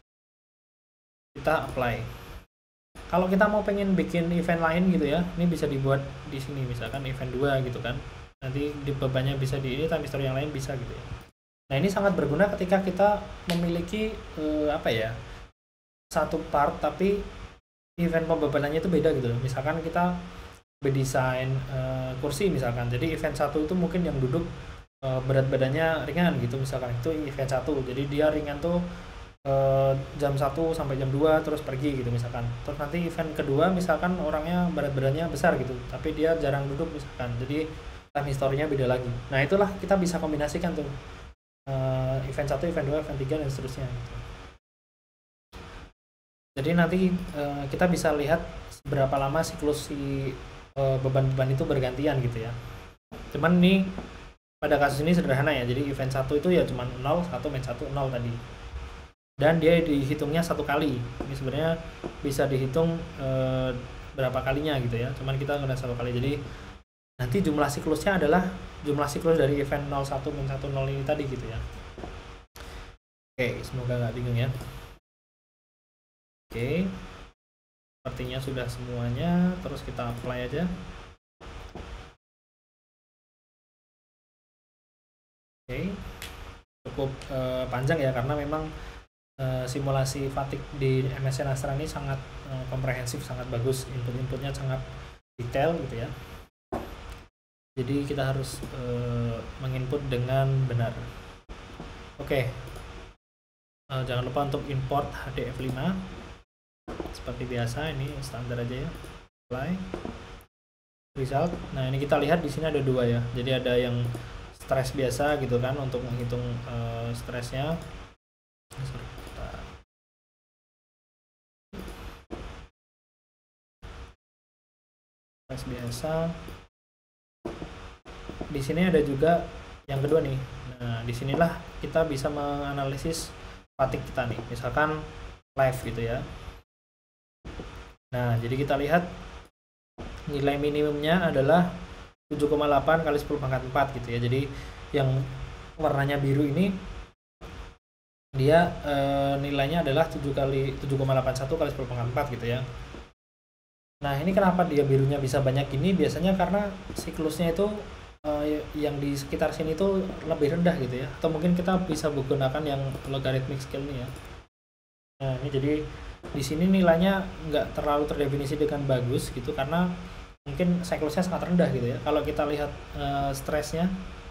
Speaker 1: Kita apply. Kalau kita mau pengen bikin event lain gitu ya, ini bisa dibuat di sini, misalkan event dua gitu kan. Nanti di bebannya bisa di ini, time history yang lain bisa gitu ya. Nah, ini sangat berguna ketika kita memiliki eh, apa ya, satu part tapi event pembebanannya itu beda gitu loh. Misalkan kita berdesain eh, kursi misalkan, jadi event satu itu mungkin yang duduk eh, berat badannya ringan gitu misalkan, itu event satu. Jadi dia ringan tuh eh, jam satu sampai jam dua terus pergi gitu misalkan. Terus nanti event kedua misalkan orangnya berat badannya besar gitu, tapi dia jarang duduk misalkan. Jadi time history-nya beda lagi. Nah, itulah kita bisa kombinasikan tuh uh, event satu, event dua, event tiga dan seterusnya gitu. Jadi nanti uh, kita bisa lihat berapa lama siklus si uh, beban-beban itu bergantian gitu ya. Cuman nih pada kasus ini sederhana ya. Jadi event satu itu ya cuma nol, satu, min satu, nol tadi. Dan dia dihitungnya satu kali. Ini sebenarnya bisa dihitung uh, berapa kalinya gitu ya. Cuman kita gunakan satu kali. Jadi nanti jumlah siklusnya adalah jumlah siklus dari event nol satu, min satu, nol ini tadi gitu ya. Oke, semoga nggak bingung ya. Oke, sepertinya sudah semuanya. Terus kita apply aja. Oke, cukup uh, panjang ya, karena memang uh, simulasi fatigue di M S N Astra ini sangat uh, komprehensif, sangat bagus. Input-inputnya sangat detail gitu ya. Jadi kita harus uh, menginput dengan benar. Oke, uh, jangan lupa untuk import H D F lima seperti biasa. Ini standar aja ya. Apply result. Nah, ini kita lihat di sini ada dua ya. Jadi ada yang stres biasa gitu kan untuk menghitung uh, stresnya. Sorry, kita... stres biasa. Di sini ada juga yang kedua nih. Nah, disinilah kita bisa menganalisis fatigue kita nih. Misalkan live gitu ya. Nah, jadi kita lihat nilai minimumnya adalah tujuh koma delapan kali sepuluh pangkat empat gitu ya. Jadi yang warnanya biru ini dia e, nilainya adalah tujuh kali tujuh koma delapan satu kali sepuluh pangkat empat gitu ya. Nah, ini kenapa dia birunya bisa banyak ini? Biasanya karena siklusnya itu e, yang di sekitar sini tuh lebih rendah gitu ya. Atau mungkin kita bisa menggunakan yang logarithmic scale nih ya. Nah, ini jadi di sini nilainya nggak terlalu terdefinisi dengan bagus gitu, karena mungkin siklusnya sangat rendah gitu ya. Kalau kita lihat uh, stresnya,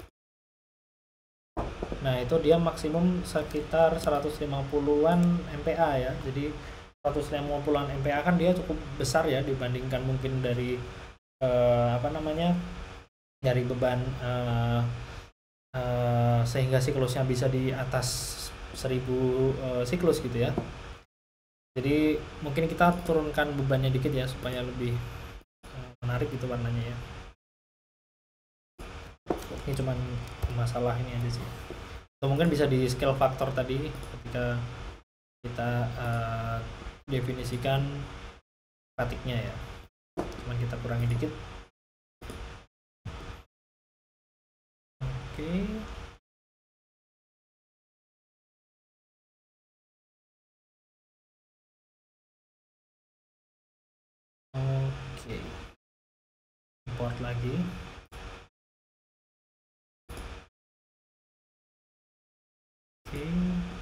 Speaker 1: nah itu dia maksimum sekitar seratus lima puluhan M P A ya. Jadi seratus lima puluhan M P A kan dia cukup besar ya dibandingkan mungkin dari uh, apa namanya dari beban uh, uh, sehingga siklusnya bisa di atas seribu uh, siklus gitu ya. Jadi mungkin kita turunkan bebannya dikit ya supaya lebih uh, menarik gitu warnanya ya. Ini cuman masalah ini aja sih. Atau mungkin bisa di scale factor tadi ketika kita uh, definisikan batiknya ya. Cuman kita kurangi dikit. Oke. Okay. Oke. Okay. Import lagi. Oke. Okay.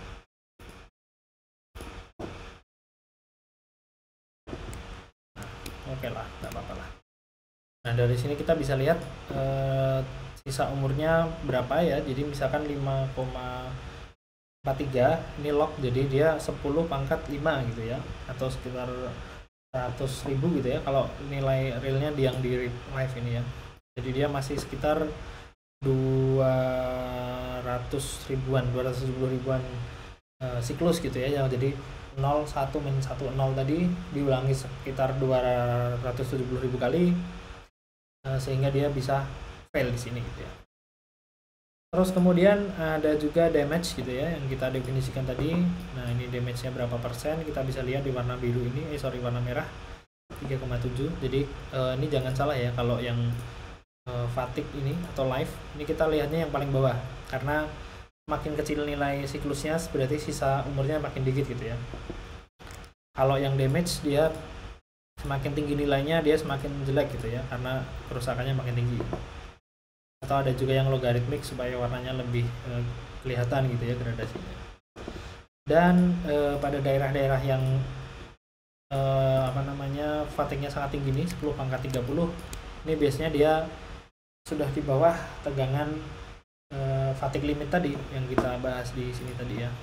Speaker 1: Oke okay lah, nggak apa-apa lah. Nah dari sini kita bisa lihat eh, sisa umurnya berapa ya. Jadi misalkan lima koma empat tiga ini log, jadi dia sepuluh pangkat lima gitu ya, atau sekitar seratus ribu gitu ya kalau nilai realnya yang di live ini ya. Jadi dia masih sekitar dua ratus ribuan, dua ratus tujuh puluh ribuan uh, siklus gitu ya. Jadi nol, satu, min satu, nol tadi diulangi sekitar dua ratus tujuh puluh ribu kali uh, sehingga dia bisa fail di sini gitu ya. Terus kemudian ada juga damage gitu ya yang kita definisikan tadi. Nah ini damage-nya berapa persen, kita bisa lihat di warna biru ini, eh sorry warna merah tiga koma tujuh. Jadi uh, ini jangan salah ya, kalau yang uh, fatigue ini atau live ini kita lihatnya yang paling bawah, karena makin kecil nilai siklusnya berarti sisa umurnya makin dikit gitu ya. Kalau yang damage dia semakin tinggi nilainya dia semakin jelek gitu ya, karena kerusakannya makin tinggi. Atau ada juga yang logaritmik supaya warnanya lebih eh, kelihatan gitu ya gradasinya. Dan eh, pada daerah-daerah yang eh, apa namanya fatigue-nya sangat tinggi nih sepuluh pangkat tiga puluh, ini biasanya dia sudah di bawah tegangan eh, fatigue limit tadi yang kita bahas di sini tadi ya.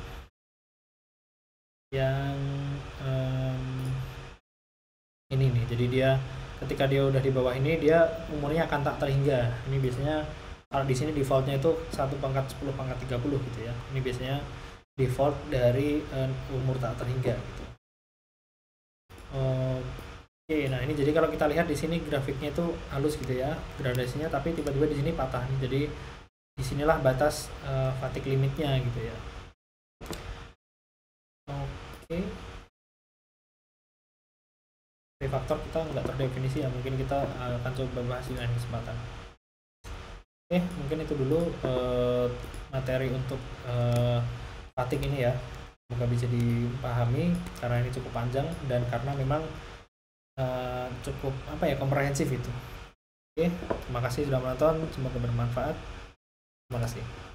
Speaker 1: Yang um, ini nih, jadi dia ketika dia udah di bawah ini dia umurnya akan tak terhingga. Ini biasanya kalau di sini defaultnya itu satu pangkat sepuluh pangkat tiga puluh gitu ya. Ini biasanya default dari uh, umur tak terhingga gitu. Oke, nah ini jadi kalau kita lihat di sini grafiknya itu halus gitu ya gradasinya, tapi tiba-tiba di sini patah nih. Jadi disinilah batas uh, fatigue limitnya gitu ya. Oke. Faktor kita nggak terdefinisi ya, mungkin kita akan coba bahas di lain kesempatan. Oke, mungkin itu dulu uh, materi untuk uh, fatigue ini ya, semoga bisa dipahami karena ini cukup panjang dan karena memang uh, cukup apa ya komprehensif itu. Oke, terima kasih sudah menonton, semoga bermanfaat. Terima kasih.